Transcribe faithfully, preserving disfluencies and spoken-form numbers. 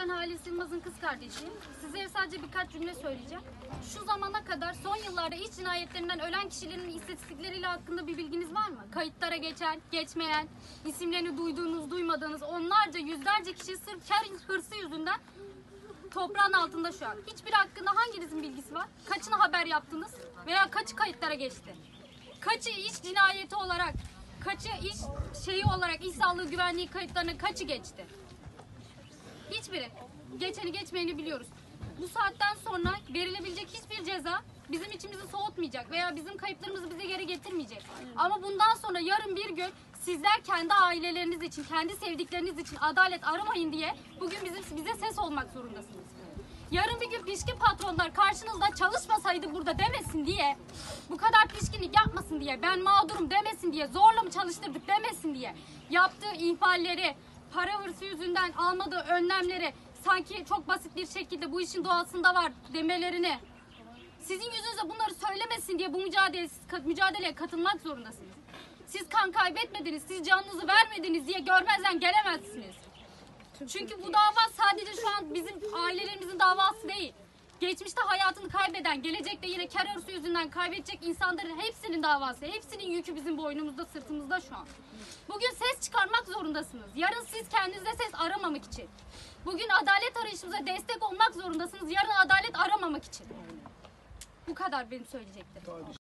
Ben Halis Yılmaz'ın kız kardeşiyim. Size sadece birkaç cümle söyleyeceğim. Şu zamana kadar son yıllarda iş cinayetlerinden ölen kişilerin istatistikleriyle hakkında bir bilginiz var mı? Kayıtlara geçen, geçmeyen, isimlerini duyduğunuz, duymadığınız onlarca, yüzlerce kişi sırf kar hırsı yüzünden toprağın altında şu an. Hiçbiri hakkında hanginizin bilgisi var? Kaçını haber yaptınız veya kaçı kayıtlara geçti? Kaçı iş cinayeti olarak, kaçı iş şeyi olarak iş sağlığı güvenliği kayıtlarına kaçı geçti? Hiçbiri. Geçeni geçmeyeni biliyoruz. Bu saatten sonra verilebilecek hiçbir ceza bizim içimizi soğutmayacak veya bizim kayıplarımızı bize geri getirmeyecek. Ama bundan sonra yarın bir gün sizler kendi aileleriniz için, kendi sevdikleriniz için adalet aramayın diye bugün bizim bize ses olmak zorundasınız. Yarın bir gün pişkin patronlar karşınızda çalışmasaydı burada demesin diye, bu kadar pişkinlik yapmasın diye, ben mağdurum demesin diye, zorla mı çalıştırdık demesin diye, yaptığı ihmalleri, para hırsı yüzünden almadığı önlemleri sanki çok basit bir şekilde bu işin doğasında var demelerini, sizin yüzünüze bunları söylemesin diye bu mücadeleye, mücadeleye katılmak zorundasınız. Siz kan kaybetmediniz, siz canınızı vermediniz diye görmezden gelemezsiniz. Çünkü bu dava sadece şu an bizim ailelerimizin davası değil. Geçmişte hayatını kaybeden, gelecekte yine kar hırsı yüzünden kaybedecek insanların hepsinin davası. Hepsinin yükü bizim boynumuzda, sırtımızda şu an. Bugün ses çıkarmak zorundasınız. Yarın siz kendinize ses aramamak için. Bugün adalet arayışımıza destek olmak zorundasınız. Yarın adalet aramamak için. Bu kadar benim söyleyeceklerim.